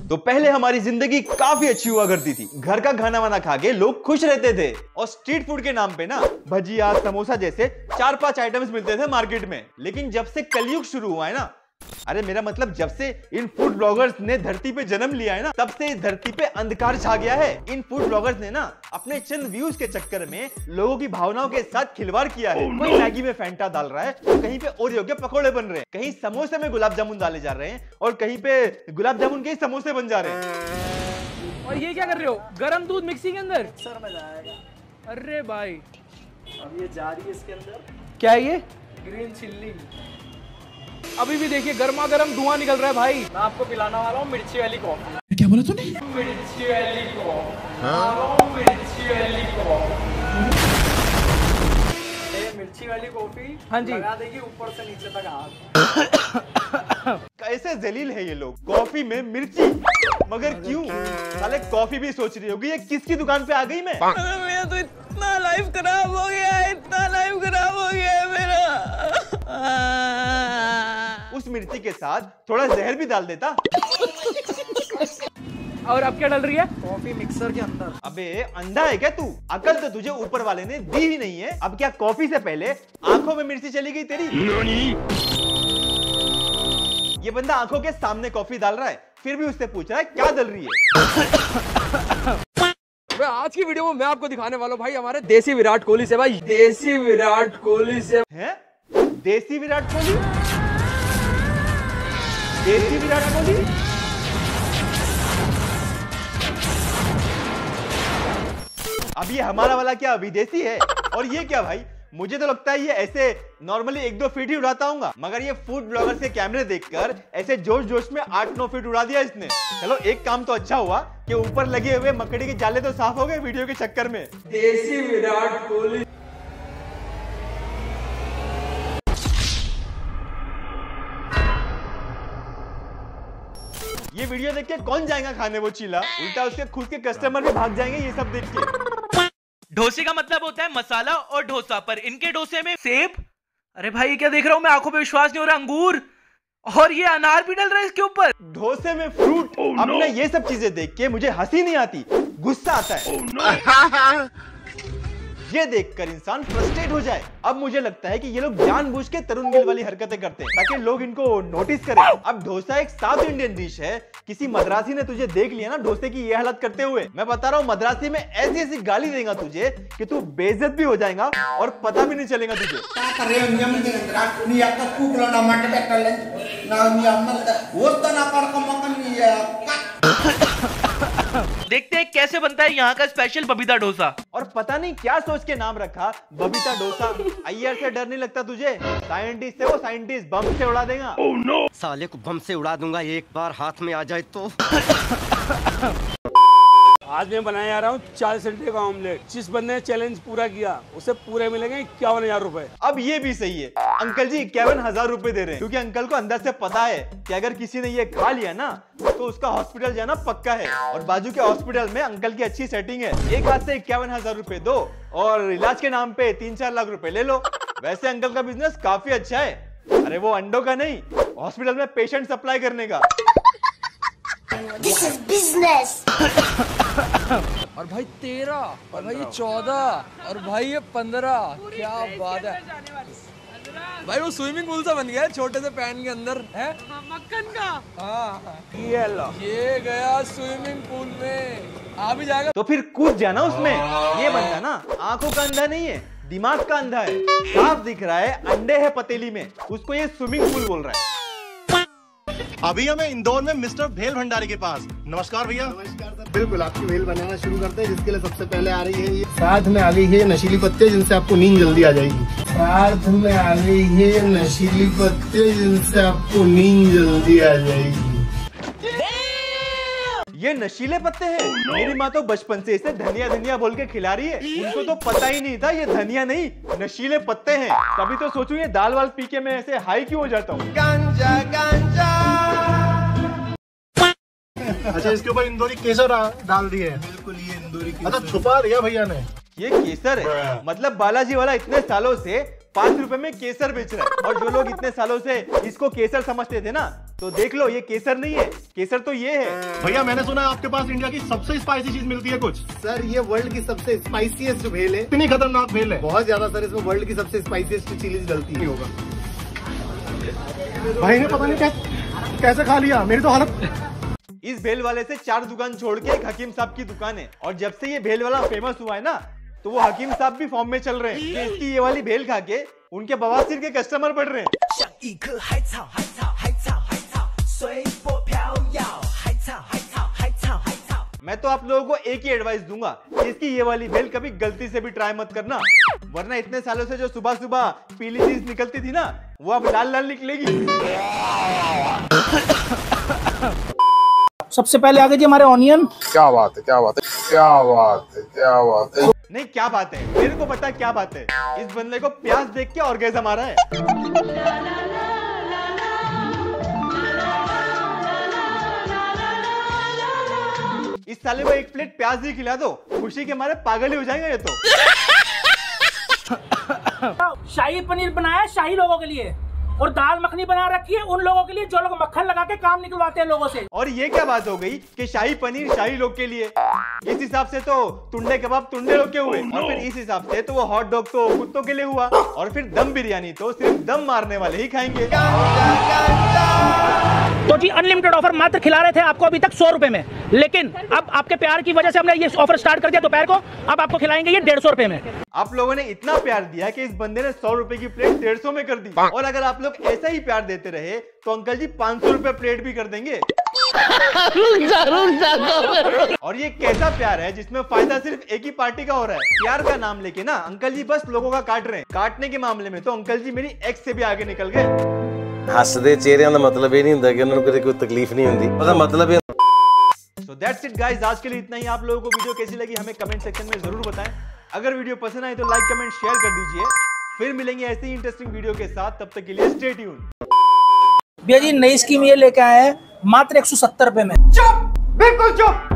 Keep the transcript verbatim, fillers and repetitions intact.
तो पहले हमारी जिंदगी काफी अच्छी हुआ करती थी। घर का खाना वाना खा के लोग खुश रहते थे और स्ट्रीट फूड के नाम पे ना भजिया समोसा जैसे चार पांच आइटम्स मिलते थे मार्केट में। लेकिन जब से कलयुग शुरू हुआ है ना, अरे मेरा मतलब जब से इन फूड ब्लॉगर्स ने धरती पे जन्म लिया है ना, तब से इस धरती पे अंधकार छा गया है। इन फूड ब्लॉगर्स ने ना अपने चंद व्यूज के चक्कर में लोगों की भावनाओं के साथ खिलवाड़ किया है। oh, कोई मैगी में फैंटा डाल रहा है, तो कहीं पे ओरियो के पकोड़े बन रहे हैं, कहीं समोसे में गुलाब जामुन डाले जा रहे हैं और कहीं पे गुलाब जामुन के ही समोसे बन जा रहे हैं। और ये क्या कर रहे हो? गरम दूध मिक्सी के अंदर सर में जाएगा। अरे भाई अब ये जा रही है इसके अंदर। क्या है ये? Green chilli. अभी भी देखिए गर्मा गर्म धुआं निकल रहा है भाई। मैं आपको पिलाने वाला हूँ मिर्ची वाली कॉफी। क्या बोला तूने? मिर्ची वाली कॉफी। हाँ? मिर्ची वाली कॉफी। ये मिर्ची वाली कॉफी हाँ जी लगा देगी ऊपर से नीचे तक हाथ। कैसे जलील है ये लोग, कॉफी में मिर्ची, मगर क्यों? साले कॉफी भी सोच रही होगी ये किसकी दुकान पे आ गई मैं। मेरा तो इतना लाइफ खराब हो गया है, इतना लाइफ खराब हो गया है मेरा। उस मिर्ची के साथ थोड़ा जहर भी डाल देता। और अब क्या डल रही है? कॉफी मिक्सर के अंदर। अबे अंधा है क्या तू? अकल तो तुझे ऊपर वाले ने दी ही नहीं है। अब क्या कॉफी से पहले आंखों में मिर्ची चली गई तेरी? ये बंदा आंखों के सामने कॉफी डाल रहा है, फिर भी उससे पूछ रहा है क्या डल रही है। आज की वीडियो में मैं आपको दिखाने वाला हूँ भाई हमारे देसी विराट कोहली से। भाई देसी विराट कोहली से है? देसी विराट कोहली? देसी विराट कोहली? अब ये हमारा वाला क्या विदेशी है? और ये क्या भाई? मुझे तो लगता है ये ऐसे नॉर्मली एक दो फीट ही उड़ाता हूँ, मगर ये फूड ब्लॉगर के कैमरे देखकर ऐसे जोश जोश में आठ नौ फीट उड़ा दिया इसने। चलो एक काम तो अच्छा हुआ कि ऊपर लगे हुए मकड़ी के जाले तो साफ हो गए वीडियो के चक्कर में। देसी विराट कोहली। ये वीडियो देख के कौन जाएगा खाने वो चीला? उल्टा उसके खुद के कस्टमर भी भाग जाएंगे ये सब देख के। डोसे का मतलब होता है मसाला और डोसा, पर इनके डोसे में सेब, अरे भाई क्या देख रहा हूं मैं, आंखों पे विश्वास नहीं हो रहा, अंगूर और ये अनार भी डल रहा है इसके ऊपर। डोसे में फ्रूट। oh, अब ना ये सब चीजें देख के मुझे हंसी नहीं आती, गुस्सा आता है। oh, no. ये देखकर इंसान फ्रस्ट्रेट हो जाए। अब मुझे लगता है कि ये लोग जानबूझ के तरुण गिल वाली हरकतें करते हैं ताकि लोग इनको नोटिस करें। अब डोसा एक साउथ इंडियन डिश है, किसी मद्रासी ने तुझे देख लिया ना डोसे की ये हालत करते हुए, मैं बता रहा हूँ मद्रासी में ऐसी ऐसी गाली देगा तुझे कि तू बेइज्जत भी हो जाएगा और पता भी नहीं चलेगा तुझे। देखते हैं कैसे बनता है यहाँ का स्पेशल बबीता डोसा। और पता नहीं क्या सोच के नाम रखा बबीता डोसा। अय्यर से डर नहीं लगता तुझे? साइंटिस्ट है वो, साइंटिस्ट बम से उड़ा देगा। oh, no. साले को बम से उड़ा दूंगा एक बार हाथ में आ जाए तो। आज मैं बनाने जा रहा हूँ चालीस अंडे का ऑमलेट। जिस बंदे ने चैलेंज पूरा किया उसे पूरे मिलेंगे इक्यावन हजार रूपए। अब ये भी सही है, अंकल जी इक्यावन हजार रूपए दे रहे हैं, क्योंकि अंकल को अंदर से पता है कि अगर किसी ने ये खा लिया ना तो उसका हॉस्पिटल जाना पक्का है। और बाजू के हॉस्पिटल में अंकल की अच्छी सेटिंग है। एक हाथ से इक्यावन हजार रूपए दो और इलाज के नाम पे तीन चार लाख रुपए ले लो। वैसे अंकल का बिजनेस काफी अच्छा है। अरे वो अंडों का नहीं, हॉस्पिटल में पेशेंट सप्लाई करने का। This is business. और भाई तेरह, और भाई ये चौदह, और भाई ये पंद्रह। क्या बात है भाई, वो स्विमिंग पूल सा बन गया है छोटे से पैन के अंदर है मक्खन का। हाँ ये लो, ये गया स्विमिंग पूल में, आ भी जाएगा तो फिर कूद जाना उसमें। ये बंदा ना आंखों का अंधा नहीं है, दिमाग का अंधा है। साफ दिख रहा है अंडे है पतीली में, उसको ये स्विमिंग पूल बोल रहा है। अभी हमें इंदौर में मिस्टर भेल भंडारी के पास। नमस्कार भैया। नमस्कार सर। बिल्कुल आपकी भेल बनाना शुरू करते हैं, जिसके लिए सबसे पहले आ रही है ये साथ में आ गई है नशीली पत्ते, जिनसे आपको नींद जल्दी आ जाएगी। साथ में आ गई है नशीली पत्ते, जिनसे आपको नींद जल्दी आ जाएगी। ये नशीले पत्ते हैं। मेरी माँ तो बचपन से इसे धनिया धनिया बोल के खिला रही है। उनको तो पता ही नहीं था ये धनिया नहीं नशीले पत्ते हैं। कभी तो सोचूं ये दाल वाल पी के मैं ऐसे हाई क्यों हो जाता हूँ। गांजा गांजा। अच्छा इसके ऊपर इंदौरी केसर डाल दिए। बिल्कुल ये इंदौरी अच्छा छुपा दिया भैया ने। ये केसर है, मतलब बालाजी वाला इतने सालों से पांच रुपए में केसर बेच रहा है। और जो लोग इतने सालों से इसको केसर समझते थे ना, तो देख लो, ये केसर नहीं है, केसर तो ये है। भैया मैंने सुना है आपके पास इंडिया की सबसे स्पाइसी चीज मिलती है कुछ। सर ये वर्ल्ड की सबसे स्पाइसीएस्ट भेल है। इतनी खतरनाक भेल है? बहुत ज्यादा सर, इसमें वर्ल्ड की सबसे स्पाइसीएस्ट चिलीज डलती है। होगा भाई ने पता नहीं कैसे कैसे खा लिया, मेरी तो हालत। इस भेल वाले से चार दुकान छोड़ के एक हकीम साहब की दुकान है, और जब से ये भेल वाला फेमस हुआ है ना, तो वो हकीम साहब भी फॉर्म में चल रहे हैं कि इसकी ये वाली भेल खा के उनके बवासीर के कस्टमर बढ़ रहे हैं। मैं तो आप लोगों को एक ही एडवाइस दूंगा कि इसकी ये वाली भेल कभी गलती से भी ट्राई मत करना, वरना इतने सालों से जो सुबह सुबह पीली चीज निकलती थी ना, वो अब लाल लाल निकलेगी। सबसे पहले आगे जी हमारे ऑनियन। क्या बात है, क्या बात है, क्या बात है, क्या बात है। नहीं क्या बात है, मेरे को पता है क्या बात है। इस बंदे को प्याज देख के ऑर्गेज़म आ रहा है। इस साले को एक प्लेट प्याज ही खिला दो, खुशी के मारे पागल ही हो जाएंगे ये तो। शाही पनीर बनाया है शाही लोगों के लिए, और दाल मखनी बना रखी है उन लोगों के लिए जो लोग मक्खन लगा के काम निकलवाते हैं लोगों से। और ये क्या बात हो गई कि शाही पनीर शाही लोग के लिए? इस हिसाब से तो टुंडे कबाब टुंडे लोग के हुए, और फिर इस हिसाब से तो वो हॉट डॉग तो कुत्तों के लिए हुआ, और फिर दम बिरयानी तो सिर्फ दम मारने वाले ही खाएंगे। तो जी अनलिमिटेड ऑफर मात्र खिला रहे थे आपको अभी तक सौ रुपए में, लेकिन अब आपके प्यार की वजह से हमने ये ऑफर स्टार्ट कर दिया दोपहर को, अब आपको खिलाएंगे ये डेढ़ सौ रुपए में। आप लोगों ने इतना प्यार दिया कि इस बंदे ने सौ रुपए की प्लेट डेढ़ सौ में कर दी, और अगर आप लोग ऐसा ही प्यार देते रहे तो अंकल जी पाँच सौ रुपए प्लेट भी कर देंगे। और ये कैसा प्यार है जिसमें फायदा सिर्फ एक ही पार्टी का हो रहा है? प्यार का नाम लेके ना अंकल जी बस लोगों का काट रहे हैं। काटने के मामले में तो अंकल जी मेरी एक्स से भी आगे निकल गए। हसदे चेहरिਆਂ ਦਾ मतलब ये नहीं ਹੁੰਦਾ कि उन्होंने कभी कोई तकलीफ नहीं होती, ਉਹਦਾ मतलब है। So that's it guys, आज के लिए इतना ही। आप लोगों को वीडियो कैसी लगी हमें कमेंट सेक्शन में जरूर बताएं। अगर वीडियो पसंद आए तो लाइक कमेंट शेयर कर दीजिए। फिर मिलेंगे ऐसे ही इंटरेस्टिंग वीडियो के साथ, तब तक के लिए स्टे ट्यून। भैया जी नई स्कीम ये लेके आए हैं मात्र एक सौ सत्तर रुपए में। चुप, बिल्कुल चुप।